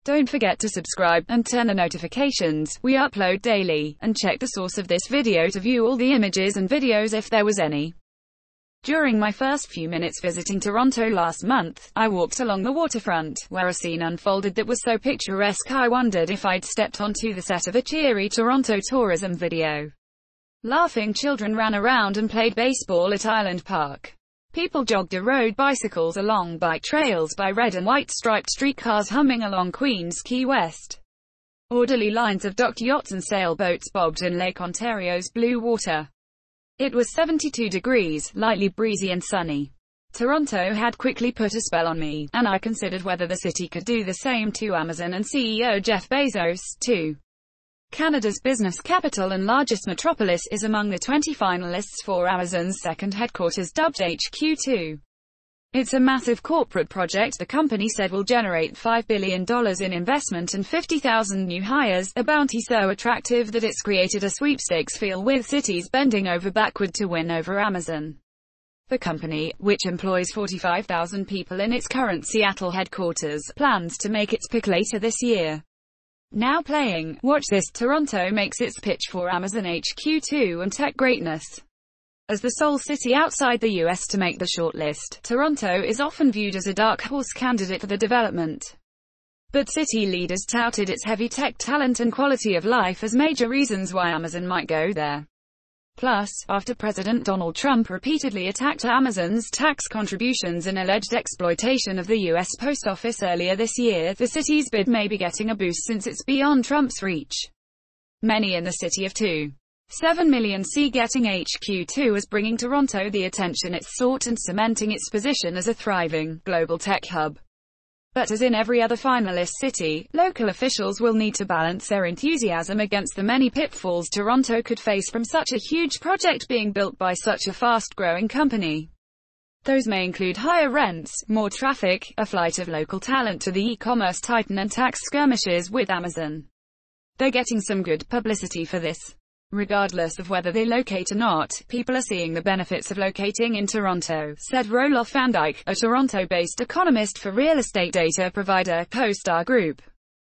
Don't forget to subscribe, and turn the notifications. We upload daily, and check the source of this video to view all the images and videos if there was any. During my first few minutes visiting Toronto last month, I walked along the waterfront, where a scene unfolded that was so picturesque I wondered if I'd stepped onto the set of a cheery Toronto tourism video. Laughing children ran around and played baseball at Island Park. People jogged or rode bicycles along bike trails by red and white striped streetcars humming along Queens Quay West. Orderly lines of docked yachts and sailboats bobbed in Lake Ontario's blue water. It was 72 degrees, lightly breezy and sunny. Toronto had quickly put a spell on me, and I considered whether the city could do the same to Amazon and CEO Jeff Bezos, too. Canada's business capital and largest metropolis is among the 20 finalists for Amazon's second headquarters dubbed HQ2. It's a massive corporate project the company said will generate $5 billion in investment and 50,000 new hires, a bounty so attractive that it's created a sweepstakes feel with cities bending over backward to win over Amazon. The company, which employs 45,000 people in its current Seattle headquarters, plans to make its pick later this year. Now playing, watch this, Toronto makes its pitch for Amazon HQ2 and tech greatness. As the sole city outside the US to make the shortlist, Toronto is often viewed as a dark horse candidate for the development. But city leaders touted its heavy tech talent and quality of life as major reasons why Amazon might go there. Plus, after President Donald Trump repeatedly attacked Amazon's tax contributions and alleged exploitation of the U.S. Post Office earlier this year, the city's bid may be getting a boost since it's beyond Trump's reach. Many in the city of 2.7 million see getting HQ2 as bringing Toronto the attention it sought and cementing its position as a thriving, global tech hub. But as in every other finalist city, local officials will need to balance their enthusiasm against the many pitfalls Toronto could face from such a huge project being built by such a fast-growing company. Those may include higher rents, more traffic, a flight of local talent to the e-commerce titan and tax skirmishes with Amazon. They're getting some good publicity for this. Regardless of whether they locate or not, people are seeing the benefits of locating in Toronto, said Roelof van Dijk, a Toronto-based economist for real estate data provider CoStar Group.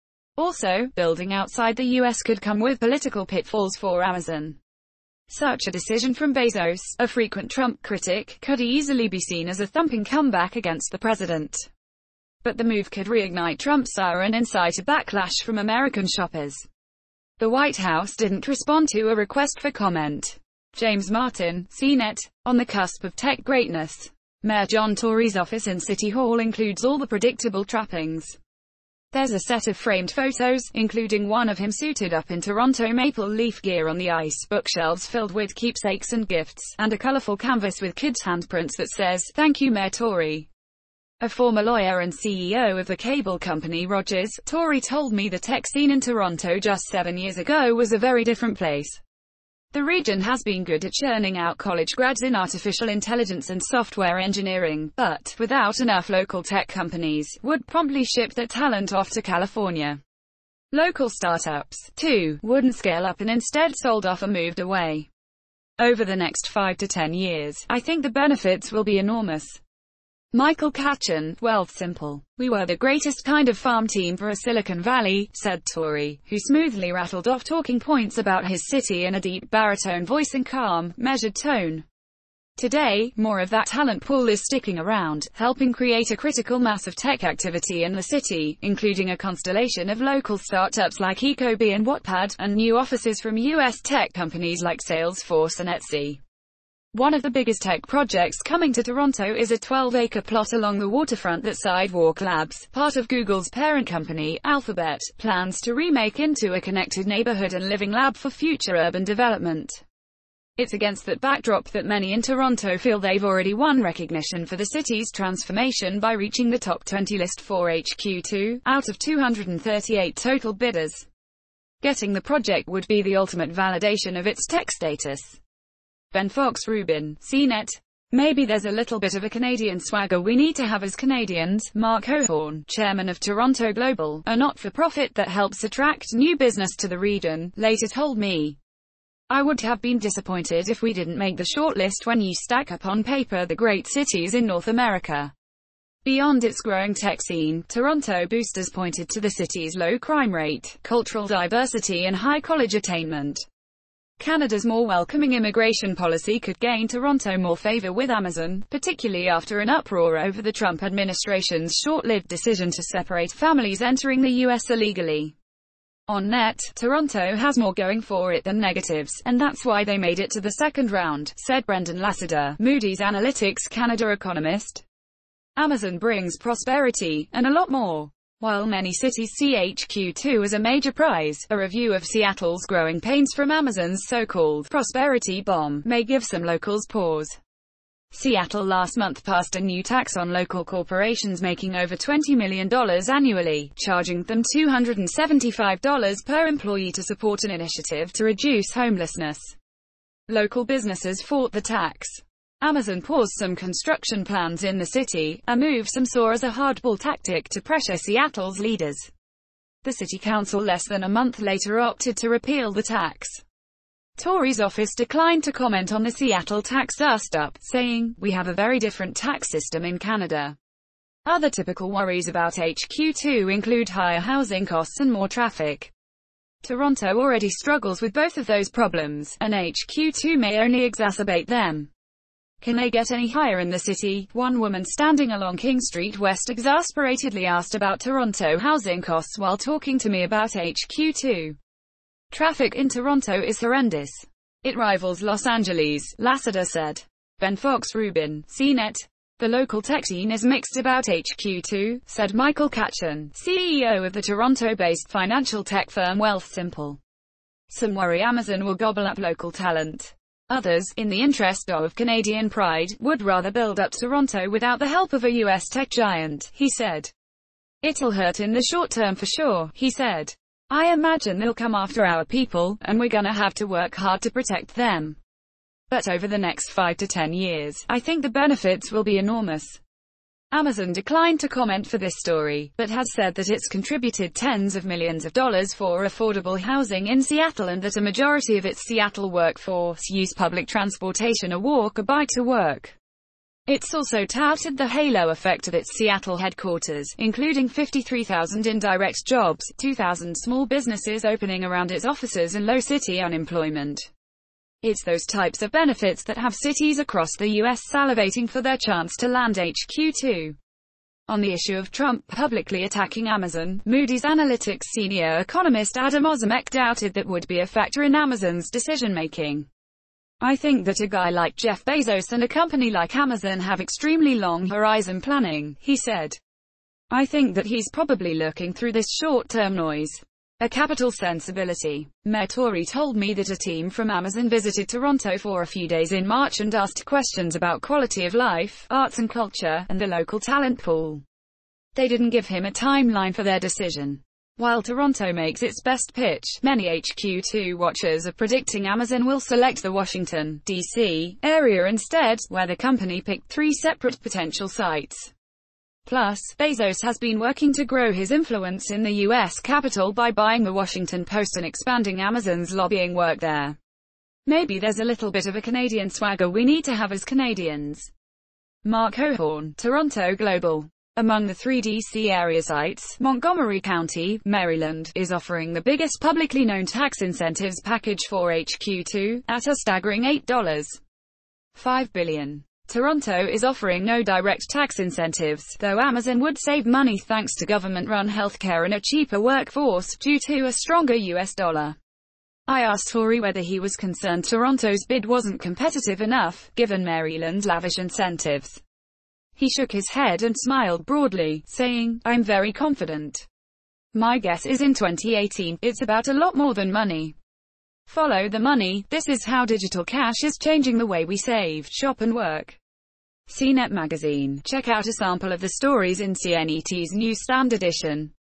Also, building outside the US could come with political pitfalls for Amazon. Such a decision from Bezos, a frequent Trump critic, could easily be seen as a thumping comeback against the president. But the move could reignite Trump's ire and incite a backlash from American shoppers. The White House didn't respond to a request for comment. James Martin, CNET, on the cusp of tech greatness. Mayor John Tory's office in City Hall includes all the predictable trappings. There's a set of framed photos, including one of him suited up in Toronto maple leaf gear on the ice, bookshelves filled with keepsakes and gifts, and a colorful canvas with kids' handprints that says, "Thank you Mayor Tory." A former lawyer and CEO of the cable company Rogers, Tory told me the tech scene in Toronto just 7 years ago was a very different place. The region has been good at churning out college grads in artificial intelligence and software engineering, but, without enough local tech companies, would promptly ship their talent off to California. Local startups, too, wouldn't scale up and instead sold off or moved away. Over the next 5 to 10 years, I think the benefits will be enormous. Michael Katchen, Wealth Simple. "We were the greatest kind of farm team for a Silicon Valley," said Tory, who smoothly rattled off talking points about his city in a deep baritone voice and calm, measured tone. Today, more of that talent pool is sticking around, helping create a critical mass of tech activity in the city, including a constellation of local startups like Ecobee and Wattpad, and new offices from U.S. tech companies like Salesforce and Etsy. One of the biggest tech projects coming to Toronto is a 12-acre plot along the waterfront that Sidewalk Labs, part of Google's parent company, Alphabet, plans to remake into a connected neighborhood and living lab for future urban development. It's against that backdrop that many in Toronto feel they've already won recognition for the city's transformation by reaching the top 20 list for HQ2, out of 238 total bidders. Getting the project would be the ultimate validation of its tech status. Ben Fox Rubin, CNET. "Maybe there's a little bit of a Canadian swagger we need to have as Canadians," Mark Hohorn, chairman of Toronto Global, a not-for-profit that helps attract new business to the region, later told me. "I would have been disappointed if we didn't make the shortlist when you stack up on paper the great cities in North America. Beyond its growing tech scene, Toronto boosters pointed to the city's low crime rate, cultural diversity and high college attainment. Canada's more welcoming immigration policy could gain Toronto more favor with Amazon, particularly after an uproar over the Trump administration's short-lived decision to separate families entering the U.S. illegally. On net, Toronto has more going for it than negatives, and that's why they made it to the second round, said Brendan Lassiter, Moody's Analytics Canada economist. Amazon brings prosperity, and a lot more. While many cities see HQ2 as a major prize, a review of Seattle's growing pains from Amazon's so-called prosperity bomb may give some locals pause. Seattle last month passed a new tax on local corporations making over $20 million annually, charging them $275 per employee to support an initiative to reduce homelessness. Local businesses fought the tax. Amazon paused some construction plans in the city, a move some saw as a hardball tactic to pressure Seattle's leaders. The city council less than a month later opted to repeal the tax. Tory's office declined to comment on the Seattle tax dust-up, saying, "We have a very different tax system in Canada." Other typical worries about HQ2 include higher housing costs and more traffic. Toronto already struggles with both of those problems, and HQ2 may only exacerbate them. Can they get any higher in the city? One woman standing along King Street West exasperatedly asked about Toronto housing costs while talking to me about HQ2. Traffic in Toronto is horrendous. It rivals Los Angeles, Lassiter said. Ben Fox Rubin, CNET. The local tech scene is mixed about HQ2, said Michael Katchen, CEO of the Toronto-based financial tech firm Wealthsimple. Some worry Amazon will gobble up local talent. Others, in the interest of Canadian pride, would rather build up Toronto without the help of a US tech giant, he said. It'll hurt in the short term for sure, he said. I imagine they'll come after our people, and we're gonna have to work hard to protect them. But over the next 5 to 10 years, I think the benefits will be enormous. Amazon declined to comment for this story, but has said that it's contributed tens of millions of dollars for affordable housing in Seattle and that a majority of its Seattle workforce use public transportation or walk or bike to work. It's also touted the halo effect of its Seattle headquarters, including 53,000 indirect jobs, 2,000 small businesses opening around its offices and low city unemployment. It's those types of benefits that have cities across the U.S. salivating for their chance to land HQ2. On the issue of Trump publicly attacking Amazon, Moody's Analytics senior economist Adam Ozimek doubted that would be a factor in Amazon's decision-making. I think that a guy like Jeff Bezos and a company like Amazon have extremely long horizon planning, he said. I think that he's probably looking through this short-term noise. A capital sensibility. Mayor Tory told me that a team from Amazon visited Toronto for a few days in March and asked questions about quality of life, arts and culture, and the local talent pool. They didn't give him a timeline for their decision. While Toronto makes its best pitch, many HQ2 watchers are predicting Amazon will select the Washington, D.C. area instead, where the company picked 3 separate potential sites. Plus, Bezos has been working to grow his influence in the U.S. Capitol by buying the Washington Post and expanding Amazon's lobbying work there. Maybe there's a little bit of a Canadian swagger we need to have as Canadians. Mark Hohorn, Toronto Global. Among the 3 D.C. area sites, Montgomery County, Maryland, is offering the biggest publicly known tax incentives package for HQ2, at a staggering $8.5 billion. Toronto is offering no direct tax incentives, though Amazon would save money thanks to government-run healthcare and a cheaper workforce, due to a stronger US dollar. I asked Tory whether he was concerned Toronto's bid wasn't competitive enough, given Maryland's lavish incentives. He shook his head and smiled broadly, saying, I'm very confident. My guess is in 2018, it's about a lot more than money. Follow the money. This is how digital cash is changing the way we save, shop and work. CNET Magazine. Check out a sample of the stories in CNET's newsstand edition.